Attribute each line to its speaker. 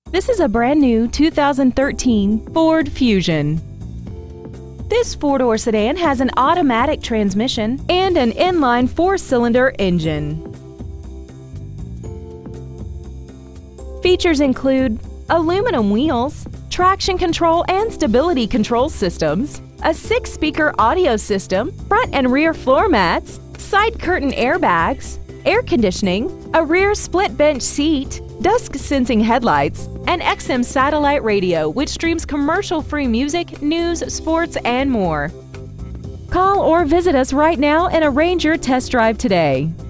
Speaker 1: This is a brand new 2013 Ford Fusion. This four-door sedan has an automatic transmission and an inline four-cylinder engine. Features include aluminum wheels, traction control and stability control systems, a 6-speaker audio system, front and rear floor mats, side curtain airbags, air conditioning, a rear split bench seat, dusk sensing headlights, and XM satellite radio which streams commercial-free music, news, sports, and more. Call or visit us right now and arrange your test drive today.